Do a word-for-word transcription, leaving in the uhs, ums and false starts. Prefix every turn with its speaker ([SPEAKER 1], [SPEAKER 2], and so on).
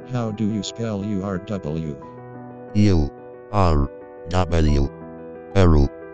[SPEAKER 1] How do you spell U R W?
[SPEAKER 2] U R W. Eru.